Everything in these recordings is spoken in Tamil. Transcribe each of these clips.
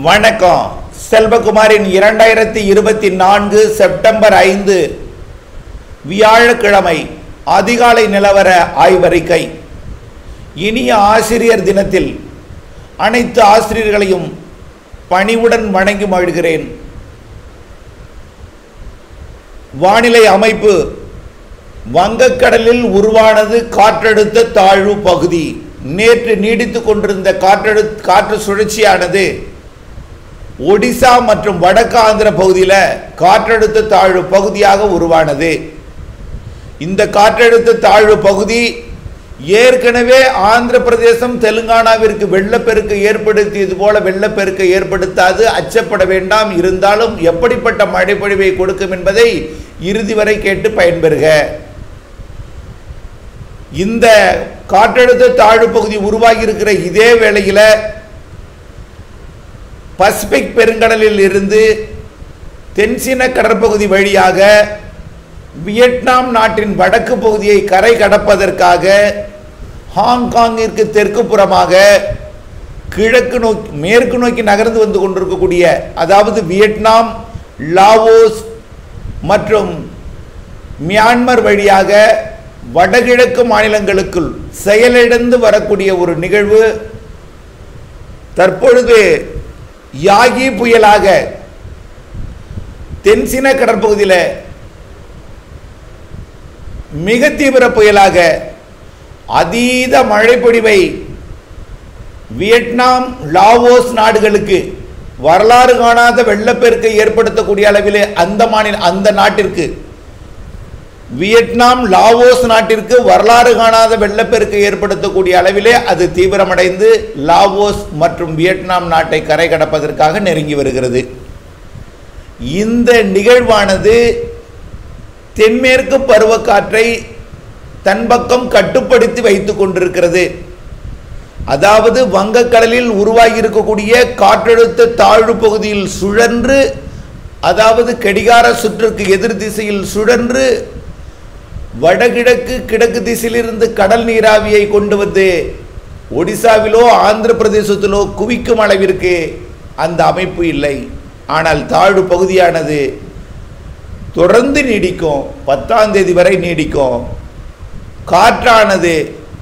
வணக்கம். செல்வகுமாரின் 2024 செப்டம்பர் 5 வியாழக்கிழமை அதிகாலை நிலவர ஆய்வறிக்கை. இனிய ஆசிரியர் தினத்தில் அனைத்து ஆசிரியர்களையும் பணிவுடன் வணங்கி மகிழ்கிறேன். வானிலை அமைப்பு: வங்கக்கடலில் உருவானது காற்றழுத்த தாழ்வு பகுதி. நேற்று நீடித்துக் கொண்டிருந்த காற்று சுழற்சியானது ஒடிசா மற்றும் வடக்கு ஆந்திர பகுதியில் காற்றழுத்த தாழ்வு பகுதியாக உருவானது. இந்த காற்றழுத்த தாழ்வு பகுதி ஏற்கனவே ஆந்திர பிரதேசம் தெலுங்கானாவிற்கு வெள்ளப்பெருக்கு ஏற்படுத்தியது போல வெள்ளப்பெருக்கை ஏற்படுத்தாது, அச்சப்பட வேண்டாம். இருந்தாலும் எப்படிப்பட்ட மழைப்பொழிவை கொடுக்கும் என்பதை இறுதி வரை கேட்டு பயன்பெறுக. இந்த காற்றழுத்த தாழ்வு பகுதி உருவாகி இருக்கிற இதே வேளையில் பசிபிக் பெருங்கடலில் இருந்து தென்சீன கடற்பகுதி வழியாக வியட்நாம் நாட்டின் வடக்கு பகுதியை கரை கடப்பதற்காக ஹாங்காங்கிற்கு தெற்கு புறமாக மேற்கு நோக்கி நகர்ந்து வந்து கொண்டிருக்கக்கூடிய, அதாவது வியட்நாம், லாவோஸ் மற்றும் மியான்மர் வழியாக வடகிழக்கு மாநிலங்களுக்குள் செயலிழந்து வரக்கூடிய ஒரு நிகழ்வு தற்பொழுது யாகி புயலாக தென்சீன கடற்பகுதியில் மிக தீவிர புயலாக அதீத மழைப்பொழிவை வியட்நாம், லாவோஸ் நாடுகளுக்கு வரலாறு காணாத வெள்ளப்பெருக்கை ஏற்படுத்தக்கூடிய அளவில் அந்த நாட்டிற்கு, வியட்நாம், லாவோஸ் நாட்டிற்கு வரலாறு காணாத வெள்ளப்பெருக்கை ஏற்படுத்தக்கூடிய அளவிலே அது தீவிரமடைந்து லாவோஸ் மற்றும் வியட்நாம் நாட்டை கரை கடப்பதற்காக நெருங்கி வருகிறது. இந்த நிகழ்வானது தென்மேற்கு பருவக்காற்றை தன் பக்கம் கட்டுப்படுத்தி வைத்துக் கொண்டிருக்கிறது. அதாவது வங்கக்கடலில் உருவாகி இருக்கக்கூடிய காற்றழுத்த தாழ்வு பகுதியில் சுழன்று, அதாவது கடிகார சுற்றுக்கு எதிர் திசையில் சுழன்று வடகிழக்கு கிழக்கு திசையிலிருந்து கடல் நீராவியை கொண்டு வந்து ஒடிசாவிலோ ஆந்திர பிரதேசத்திலோ குவிக்கும் அளவிற்கு அந்த அமைப்பு இல்லை. ஆனால் தாழ்வு பகுதியானது தொடர்ந்து நீடிக்கும், 10ஆம் தேதி வரை நீடிக்கும். காற்றானது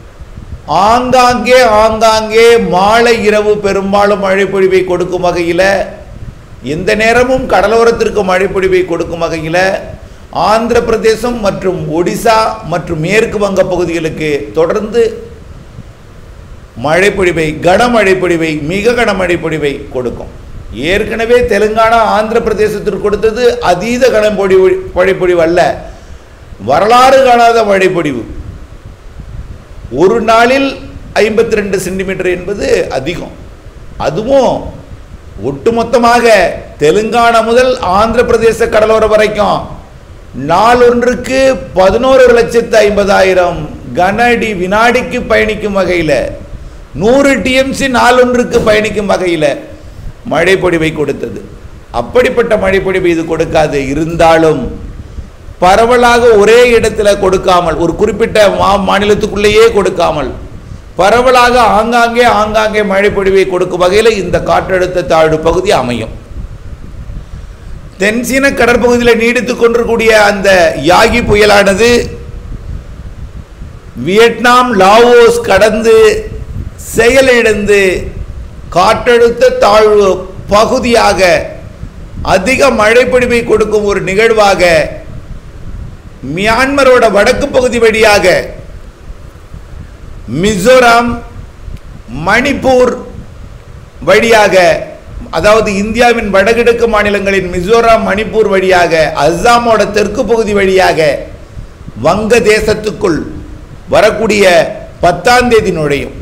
ஆங்காங்கே மாலை இரவு பெரும்பாலும் மழைப்பொழிவை கொடுக்கும் வகையில், எந்த நேரமும் கடலோரத்திற்கு மழைப்பொழிவை கொடுக்கும் வகையில் ஆந்திர பிரதேசம் மற்றும் ஒடிசா மற்றும் மேற்கு வங்க பகுதிகளுக்கு தொடர்ந்து மழைப்பொழிவை, கனமழைப்பொழிவை, மிக கனமழைப்பொழிவை கொடுக்கும். ஏற்கனவே தெலுங்கானா ஆந்திர பிரதேசத்திற்கு கொடுத்தது அதீத மழைப்பொழிவு அல்ல, வரலாறு காணாத மழைப்பொழிவு. ஒரு நாளில் 52 சென்டிமீட்டர் என்பது அதிகம். அதுவும் ஒட்டுமொத்தமாக தெலுங்கானா முதல் ஆந்திர பிரதேச கடலோரம் வரைக்கும் நாளொன்றுக்கு 11,50,000 கன அடி வினாடிக்கு பயணிக்கும் வகையில், 100 டிஎம்சி நாளொன்றுக்கு பயணிக்கும் வகையில் மழைப்பொழிவை கொடுத்தது. அப்படிப்பட்ட மழைப்பொழிவு இது கொடுக்காது. இருந்தாலும் பரவலாக ஒரே இடத்துல கொடுக்காமல், ஒரு குறிப்பிட்ட மாநிலத்துக்குள்ளேயே கொடுக்காமல் பரவலாக ஆங்காங்கே மழைப்பொழிவை கொடுக்கும் வகையில் இந்த காற்றழுத்த தாழ்வு பகுதி அமையும். தென்சீன கடற்பகுதியில் நீடித்துக் கொண்டிருக்கூடிய அந்த யாகி புயலானது வியட்நாம், லாவோஸ் கடந்து செயலிழந்து காற்றழுத்த தாழ்வு பகுதியாக அதிக மழைப்பொழிவை கொடுக்கும் ஒரு நிகழ்வாக மியான்மரோட வடக்கு பகுதி வழியாக மிசோரம், மணிப்பூர் வழியாக, அதாவது இந்தியாவின் வடகிழக்கு மாநிலங்களின் மிசோரம், மணிப்பூர் வழியாக அஸ்ஸாமோட தெற்கு பகுதி வழியாக வங்க தேசத்துக்குள் வரக்கூடிய 10ஆம் தேதி நுழையும்.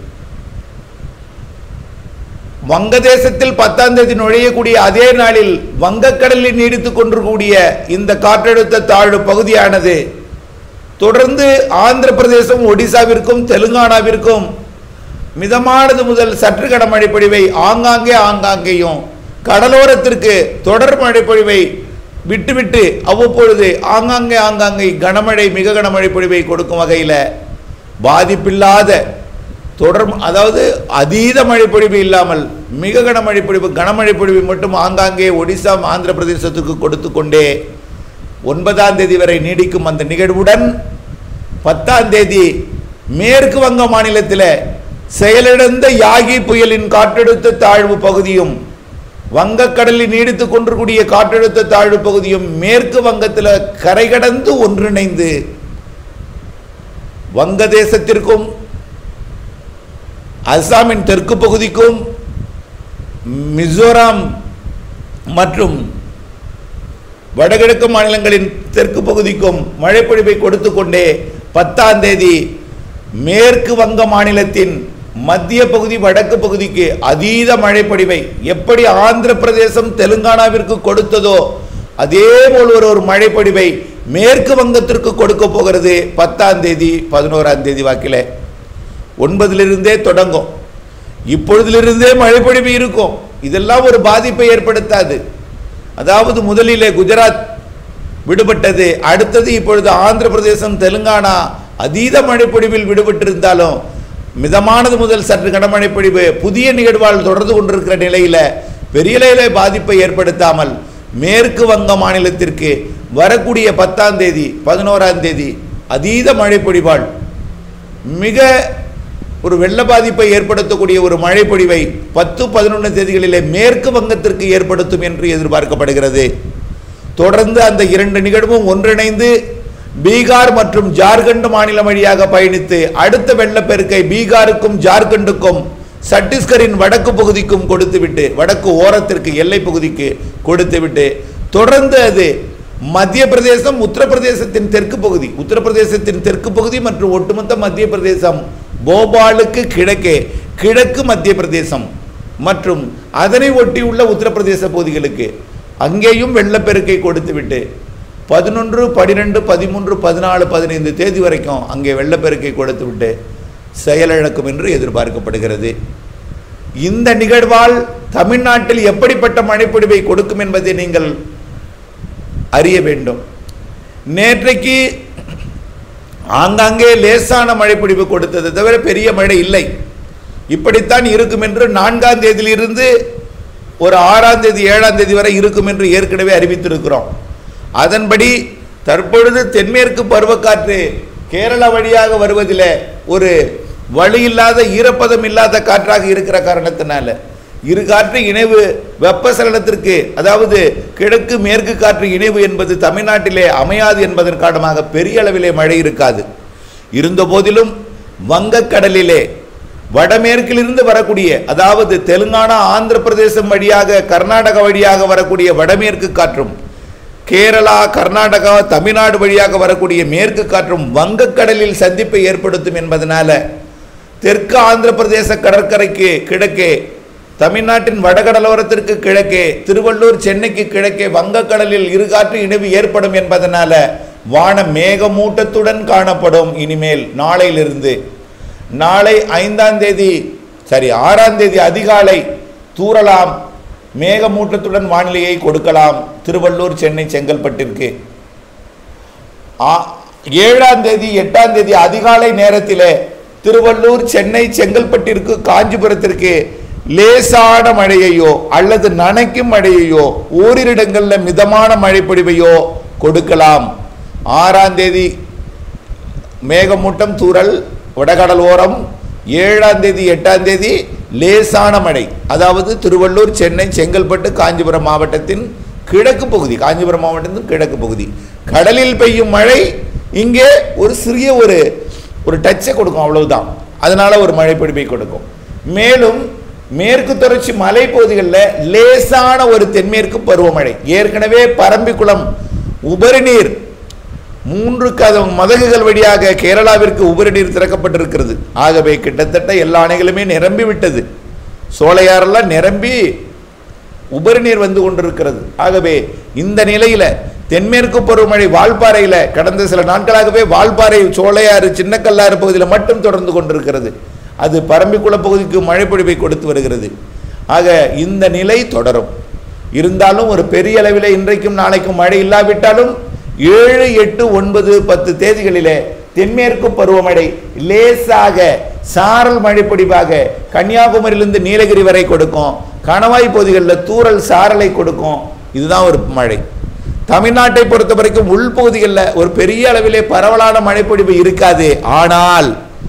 வங்கதேசத்தில் 10ஆம் தேதி நுழையக்கூடிய அதே நாளில் வங்கக்கடலில் நீடித்துக் கொண்டிருக்கக்கூடிய இந்த காற்றழுத்த தாழ்வு பகுதியானது தொடர்ந்து ஆந்திர பிரதேசம், ஒடிசாவிற்கும் தெலுங்கானாவிற்கும் மிதமானது முதல் சற்று கனமழைப்பொழிவை ஆங்காங்கேயும், கடலோரத்திற்கு தொடர் மழைப்பொழிவை விட்டுவிட்டு அவ்வப்பொழுது ஆங்காங்கே கனமழை, மிக கனமழை பொழிவை கொடுக்கும் வகையில் பாதிப்பில்லாத தொடர், அதாவது அதீத மழைப்பொழிவு இல்லாமல் மிக கனமழை பொழிவு மட்டும் ஆங்காங்கே ஒடிசா ஆந்திர பிரதேசத்துக்கு கொடுத்து கொண்டே 9ஆம் தேதி வரை நீடிக்கும் அந்த நிகழ்வுடன் 10ஆம் தேதி மேற்கு வங்க மாநிலத்தில் செயலிழந்த யாகி புயலின் காற்றழுத்த தாழ்வு பகுதியும் வங்கக்கடலில் நீடித்துக் கொண்டிருக்கூடிய காற்றழுத்த தாழ்வு பகுதியும் மேற்கு வங்கத்தில் கரை கடந்து ஒன்றிணைந்து வங்கதேசத்திற்கும் அசாமின் தெற்கு பகுதிக்கும் மிசோரம் மற்றும் வடகிழக்கு மாநிலங்களின் தெற்கு பகுதிக்கும் மழைப்பொழிவை கொடுத்து கொண்டே 10ஆம் தேதி மேற்கு வங்க மாநிலத்தின் மத்திய பகுதி வடக்கு பகுதிக்கு அதீத மழைப்பொழிவை எப்படி ஆந்திர பிரதேசம் தெலுங்கானாவிற்கு கொடுத்ததோ அதே போல் ஒரு மழைப்பொழிவை மேற்கு வங்கத்திற்கு கொடுக்க போகிறது 10ஆம் தேதி 11ஆம் தேதி வாக்கில். 9 தொடங்கும். இப்பொழுதிலிருந்தே மழைப்பொழிவு இருக்கும். இதெல்லாம் ஒரு பாதிப்பை ஏற்படுத்தாது. அதாவது முதலிலே குஜராத் விடுபட்டது, அடுத்தது இப்பொழுது ஆந்திர பிரதேசம் தெலுங்கானா அதீத மழைப்பொழிவில் விடுபட்டிருந்தாலும் மிதமானது முதல் சற்று கனமழைப்பொழிவு புதிய நிகழ்வால் தொடர்ந்து கொண்டிருக்கிற நிலையில பெரிய அளவில் பாதிப்பை ஏற்படுத்தாமல் மேற்கு வங்க மாநிலத்திற்கு வரக்கூடிய 10ஆம் தேதி 11ஆம் தேதி அதீத மழைப்பொழிவால் மிக ஒரு வெள்ள பாதிப்பை ஏற்படுத்தக்கூடிய ஒரு மழைப்பொழிவை 10-11 தேதிகளிலே மேற்கு வங்கத்திற்கு ஏற்படுத்தும் என்று எதிர்பார்க்கப்படுகிறது. தொடர்ந்து அந்த 2 நிகழ்வும் ஒன்றிணைந்து பீகார் மற்றும் ஜார்க்கண்ட் மாநிலம் வழியாக பயணித்து அடுத்த வெள்ளப்பெருக்கை பீகாருக்கும் ஜார்க்கண்டுக்கும் சத்தீஸ்கரின் வடக்கு பகுதிக்கும் கொடுத்துவிட்டு வடக்கு ஓரத்திற்கு எல்லை பகுதிக்கு கொடுத்துவிட்டு தொடர்ந்து அது மத்திய பிரதேசம் உத்தரப்பிரதேசத்தின் தெற்கு பகுதி மற்றும் ஒட்டுமொத்த மத்திய பிரதேசம் போபாலுக்கு கிழக்கு மத்திய பிரதேசம் மற்றும் அதனை ஒட்டியுள்ள உத்தரப்பிரதேச பகுதிகளுக்கு அங்கேயும் வெள்ளப்பெருக்கை கொடுத்துவிட்டு 11, 12, 13, 14, 15 தேதி வரைக்கும் அங்கே வெள்ளப்பெருக்கை கொடுத்துவிட்டு செயலிழக்கும் என்று எதிர்பார்க்கப்படுகிறது. இந்த நிகழ்வால் தமிழ்நாட்டில் எப்படிப்பட்ட மழைப்பொழிவை கொடுக்கும் என்பதை நீங்கள் அறிய வேண்டும். நேற்றைக்கு ஆங்காங்கே லேசான மழைப்பொழிவு கொடுத்தது தவிர பெரிய மழை இல்லை. இப்படித்தான் இருக்கும் என்று 4ஆம் தேதியிலிருந்து ஒரு 6ஆம் தேதி 7ஆம் தேதி வரை இருக்கும் என்று ஏற்கனவே அறிவித்திருக்கிறோம். அதன்படி தற்பொழுது தென்மேற்கு பருவக்காற்று கேரளா வழியாக வருவதில் ஒரு வழி இல்லாத ஈரப்பதம் இல்லாத காற்றாக இருக்கிற காரணத்தினால இரு காற்று இணைவு வெப்பசலனத்திற்கு, அதாவது கிழக்கு மேற்கு காற்று இணைவு என்பது தமிழ்நாட்டிலே அமையாது என்பதன் காரணமாக பெரிய அளவிலே மழை இருக்காது. இருந்த போதிலும் வங்கக்கடலிலே வடமேற்கிலிருந்து வரக்கூடிய, அதாவது தெலுங்கானா ஆந்திர பிரதேசம் வழியாக கர்நாடகா வழியாக வரக்கூடிய வடமேற்கு காற்றும் கேரளா கர்நாடகா தமிழ்நாடு வழியாக வரக்கூடிய மேற்கு காற்றும் வங்கக்கடலில் சந்திப்பை ஏற்படுத்தும் என்பதனால தெற்கு ஆந்திர பிரதேச கடற்கரைக்கு கிழக்கே, தமிழ்நாட்டின் வடகடலோரத்திற்கு கிழக்கே, திருவள்ளூர் சென்னைக்கு கிழக்கே வங்கக்கடலில் இரு காற்று இணைவு ஏற்படும் என்பதனால வானம் மேகமூட்டத்துடன் காணப்படும். இனிமேல் நாளையிலிருந்து நாளை 6ஆம் தேதி அதிகாலை தூறலாம், மேகமூட்டத்துடன் வானிலையை கொடுக்கலாம் திருவள்ளூர் சென்னை செங்கல்பட்டிற்கு. 7ஆம் தேதி 8ஆம் தேதி அதிகாலை நேரத்திலே திருவள்ளூர் சென்னை செங்கல்பட்டிற்கு காஞ்சிபுரத்திற்கு லேசான மழையையோ அல்லது நனைக்கும் மழையையோ ஓரிரு இடங்களில் மிதமான மழை பொழிவையோ கொடுக்கலாம். 6ஆம் தேதி மேகமூட்டம் தூறல் வடகடல் ஓரம், 7ஆம் தேதி 8ஆம் தேதி லேசான மழை, அதாவது திருவள்ளூர் சென்னை செங்கல்பட்டு காஞ்சிபுரம் மாவட்டத்தின் கிழக்கு பகுதி, காஞ்சிபுரம் மாவட்டத்தின் கிழக்கு பகுதி கடலில் பெய்யும் மழை இங்கே ஒரு சிறிய ஒரு டச்சை கொடுக்கும், அவ்வளவுதான். அதனால ஒரு மழை பொழிவை கொடுக்கும். மேலும் மேற்கு தொடர்ச்சி மலை பகுதிகளில் லேசான ஒரு தென்மேற்கு பருவமழை. ஏற்கனவே பரம்பிக்குளம் உபரி நீர் 3 மதகுகள் வழியாக கேரளாவிற்கு உபரி நீர் திறக்கப்பட்டிருக்கிறது. ஆகவே கிட்டத்தட்ட எல்லா அணைகளுமே நிரம்பி விட்டது. சோலையாரெல்லாம் நிரம்பி உபரி நீர் வந்து கொண்டிருக்கிறது. ஆகவே இந்த நிலையில தென்மேற்கு பருவமழை வால்பாறையில கடந்த சில நாட்களாகவே வால்பாறை சோலையாறு சின்னக்கல்லாறு பகுதியில் மட்டும் தொடர்ந்து கொண்டிருக்கிறது. அது பரம்பிக்குள பகுதிக்கு மழை பொழிவை கொடுத்து வருகிறது. ஆக இந்த நிலை தொடரும். இருந்தாலும் ஒரு பெரிய அளவில் இன்றைக்கும் நாளைக்கும் மழை இல்லாவிட்டாலும் 7, 8, 9, 10 தேதிகளிலே தென்மேற்கு பருவமழை லேசாக சாரல் மழை பொழிவாக கன்னியாகுமரியிலிருந்து நீலகிரி வரை கொடுக்கும். கணவாய் பகுதிகளில் தூறல் சாரலை கொடுக்கும். இதுதான் ஒரு மழை. தமிழ்நாட்டை பொறுத்த வரைக்கும் உள்பகுதிகளில் ஒரு பெரிய அளவிலே பரவலான மழைப்பொழிவு இருக்காது. ஆனால்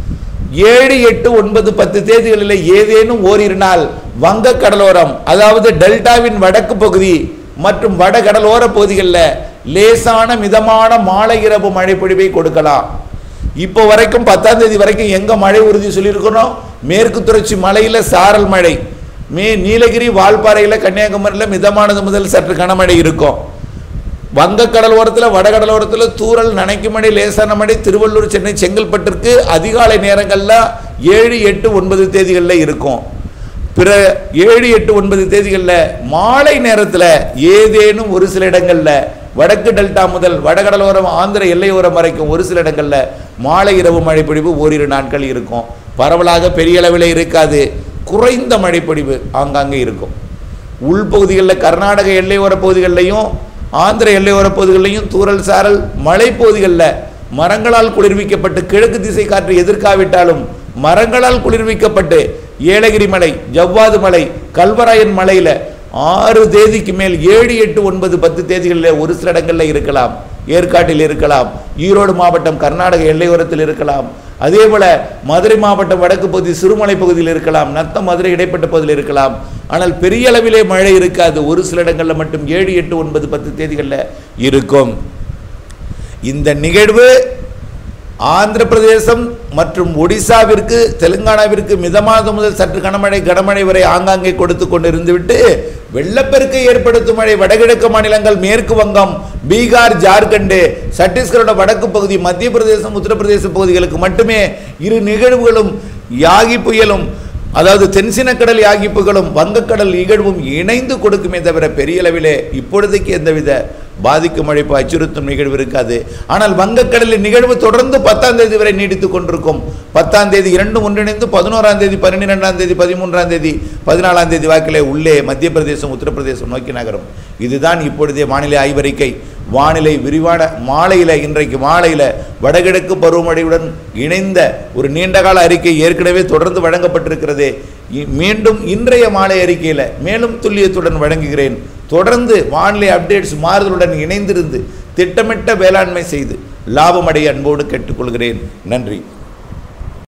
7, 8, 9, 10 தேதிகளில் ஏதேனும் ஓரிரு நாள் வங்க கடலோரம், அதாவது டெல்டாவின் வடக்கு பகுதி மற்றும் வட கடலோர பகுதிகளில் லேசான மிதமான மாலை இரவு மழை பொழிவை கொடுக்கலாம். இப்போ வரைக்கும் 10ஆம் தேதி வரைக்கும் எங்க மழை உறுதி சொல்லியிருக்கிறோம்? மேற்கு தொடர்ச்சி மலையில சாரல் மழை, நீலகிரி வால்பாறையில கன்னியாகுமரியில் மிதமானது முதல் சற்று கனமழை இருக்கும். வங்க கடலோரத்தில் வடகடலோரத்தில் தூறல் நனைக்கும் மழை லேசான மழை திருவள்ளூர் சென்னை செங்கல்பட்டிற்கு அதிகாலை நேரங்களில் 7, 8, 9 தேதிகளில் இருக்கும். பிற 7, 8, 9 தேதிகளில் மாலை நேரத்தில் ஏதேனும் ஒரு சில இடங்களில் வடக்கு டெல்டா முதல் வடகடலோரம் ஆந்திர எல்லையோரம் வரைக்கும் ஒரு சில இடங்களில் மாலை இரவு மழைப்பொழிவு ஓரிரு நாட்கள் இருக்கும். பரவலாக பெரிய அளவில் இருக்காது. குறைந்த மழைப்பொழிவு ஆங்காங்கே இருக்கும். உள்பகுதிகளில் கர்நாடக எல்லையோர பகுதிகளிலையும் ஆந்திர எல்லையோர பகுதிகளிலையும் தூறல் சாரல் மலைப்பகுதிகளில் மரங்களால் குளிர்விக்கப்பட்டு கிழக்கு திசை காற்று எதிர்க்காவிட்டாலும் மரங்களால் குளிர்விக்கப்பட்டு ஏலகிரி மலை, ஜவ்வாது மலை, கல்வராயன் மலையில் 6 தேதிக்கு மேல் 7, 8, 9, 10 தேதிகளில் ஒரு சில இடங்களில் இருக்கலாம். ஏற்காட்டில் இருக்கலாம். ஈரோடு மாவட்டம் கர்நாடக எல்லையோரத்தில் இருக்கலாம். அதே போல மதுரை மாவட்டம் வடக்கு பகுதி சிறுமலை பகுதியில் இருக்கலாம். நத்தம் மதுரை இடைப்பட்ட பகுதியில் இருக்கலாம். ஆனால் பெரிய அளவிலே மழை இருக்காது. ஒரு சில இடங்களில் மட்டும் 7, 8, 9, 10 தேதிகளில் இருக்கும். இந்த நிகழ்வு ஆந்திர பிரதேசம் மற்றும் ஒடிசாவிற்கு தெலுங்கானாவிற்கு மிதமான முதல் சற்று கனமழை வரை ஆங்காங்கே கொடுத்து கொண்டிருந்து விட்டு வெள்ளப்பெருக்கை ஏற்படுத்தும் மழை வடகிழக்கு மாநிலங்கள் மேற்கு வங்கம், பீகார், ஜார்க்கண்ட், சத்தீஸ்கரோட வடக்கு பகுதி, மத்திய பிரதேசம், உத்தரப்பிரதேச பகுதிகளுக்கு மட்டுமே இரு நிகழ்வுகளும் யாகி புயலும் அதாவது தென்சினக்கடல் யாகிப்புகளும் வங்கக்கடல் நிகழ்வும் இணைந்து கொடுக்குமே தவிர பெரிய அளவிலே இப்பொழுதைக்கு எந்தவித பாதிக்கும் மழைப்பு அச்சுறுத்தும் நிகழ்வு இருக்காது. ஆனால் வங்கக்கடலின் நிகழ்வு தொடர்ந்து 10ஆம் தேதி வரை நீடித்துக் கொண்டிருக்கும். 10ஆம் தேதி இரண்டும் ஒன்றிணைந்து 11ஆம் தேதி, 12ஆம் தேதி, 13ஆம் தேதி, 14ஆம் தேதி வாக்கிலே உள்ளே மத்திய பிரதேசம், உத்தரப்பிரதேசம் நோக்கி நகரும். இதுதான் இப்பொழுதே வானிலை ஆய்வறிக்கை. வானிலை விரிவான மாலையில், இன்றைக்கு மாலையில் வடகிழக்கு பருவமழையுடன் இணைந்த ஒரு நீண்டகால அறிக்கை ஏற்கனவே தொடர்ந்து வழங்கப்பட்டிருக்கிறது. மீண்டும் இன்றைய மாலை அறிக்கையில் மேலும் துல்லியத்துடன் வழங்குகிறேன். தொடர்ந்து வானிலை அப்டேட்ஸ் மாறுதலுடன் இணைந்திருந்து திட்டமிட்ட வேளாண்மை செய்து லாபமடைய அன்போடு கேட்டுக்கொள்கிறேன். நன்றி.